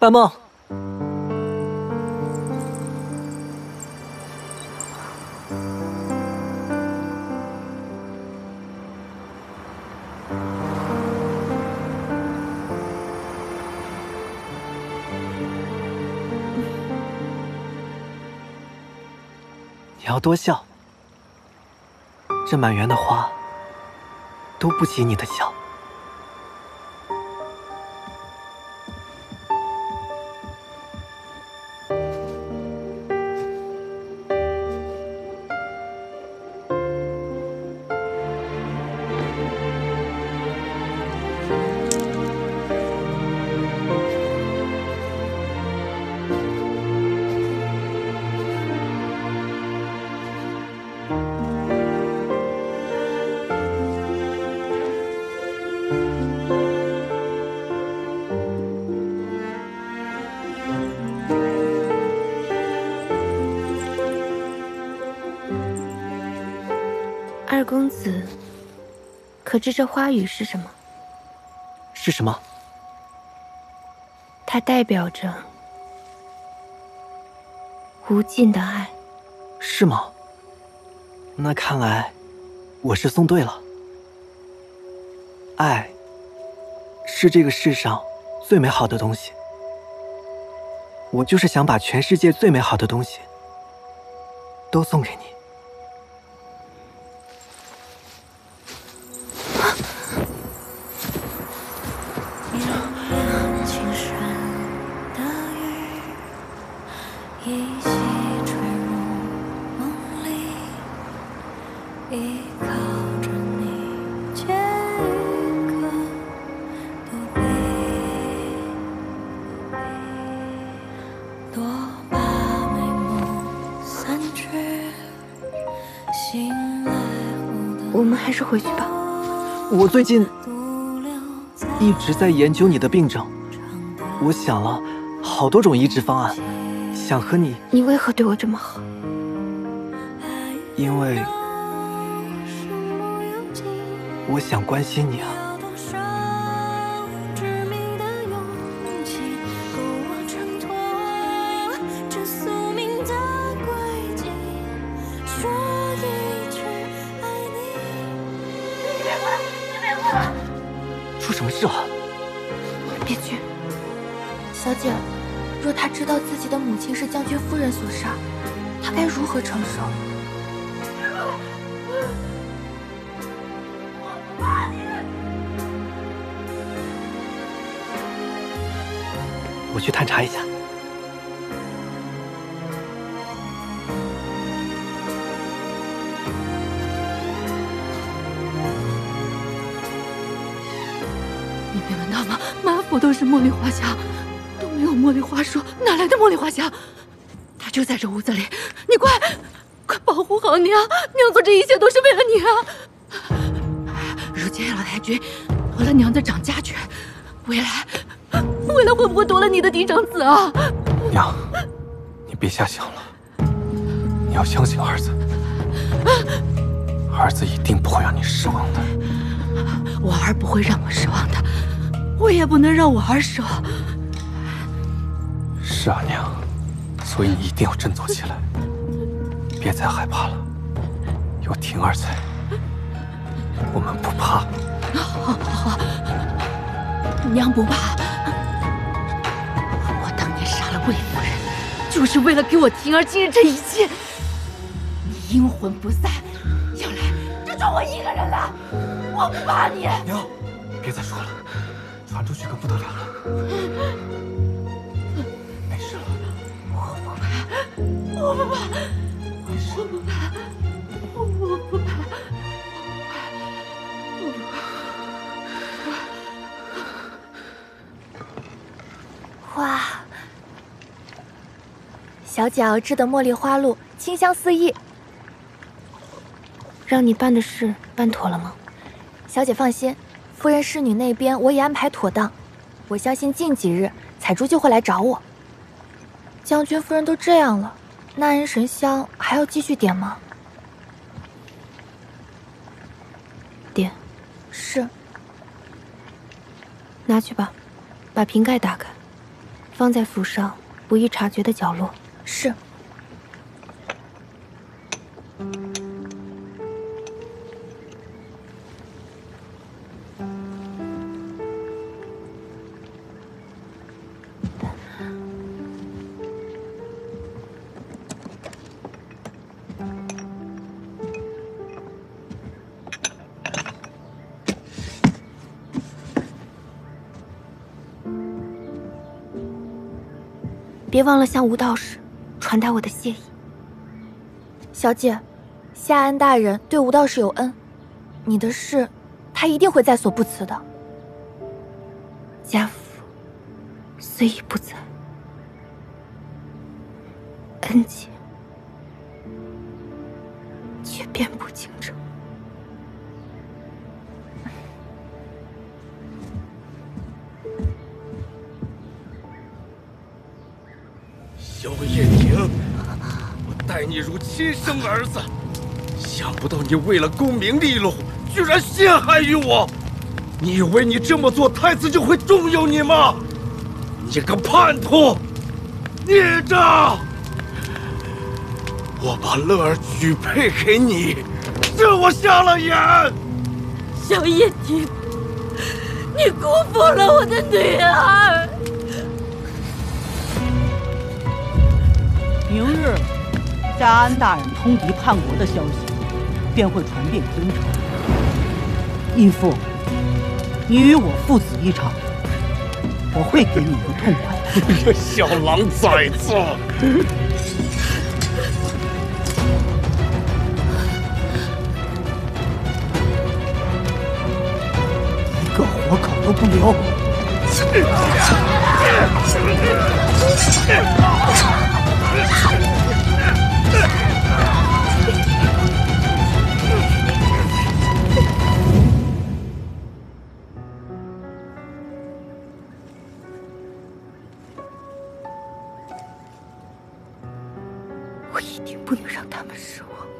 半梦。你要多笑，这满园的花都不及你的笑。 二公子，可知这花语是什么？ 是什么？ 它代表着无尽的爱。 是吗？那看来我是送对了。爱是这个世上最美好的东西。我就是想把全世界最美好的东西都送给你。 我们还是回去吧。 我最近一直在研究你的病症，我想了好多种医治方案，想和你。 你为何对我这么好？ 因为我想关心你啊。出什么事了？ 别去，小姐。若她知道自己的母亲是将军夫人所杀，她该如何承受？ 我去探查一下。 你没闻到吗？满府都是茉莉花香，都没有茉莉花树，哪来的茉莉花香？她就在这屋子里，你快保护好娘！娘做这一切都是为了你啊！如今老太君夺了娘的掌家权，未来会不会夺了你的嫡长子啊？ 娘，你别瞎想了，你要相信儿子，儿子一定不会让你失望的。 我儿不会让我失望的，我也不能让我儿失望。 是啊，娘，所以你一定要振作起来，别再害怕了。有婷儿在，我们不怕。 好，娘不怕。我当年杀了魏夫人，就是为了给我婷儿今日这一切。你阴魂不散，想来只剩我一个人了。我不怕你。 娘，别再说了，传出去可不得了了。没事了， 我不怕， 没事， 我不怕，我不怕。 哇，小脚制的茉莉花露清香四溢。让你办的事办妥了吗？小姐放心，夫人侍女那边我也安排妥当，我相信近几日彩珠就会来找我。将军夫人都这样了，那安神香还要继续点吗？点。是。拿去吧，把瓶盖打开。 放在府上不易察觉的角落。 是。 别忘了向吴道士传达我的谢意。小姐，夏安大人对吴道士有恩，你的事，他一定会在所不辞的。家父虽已不在，恩情却遍布京城。 萧夜婷，我待你如亲生儿子，想不到你为了功名利禄，居然陷害于我！你以为你这么做，太子就会重用你吗？你个叛徒，孽障！我把乐儿许配给你，是我瞎了眼。 萧夜婷，你辜负了我的女儿。 明日，夏安大人通敌叛国的消息便会传遍京城。义父，你与我父子一场，我会给你一个痛快的。 这小狼崽子！ 一个活口都不留！ 我一定不能让他们失望。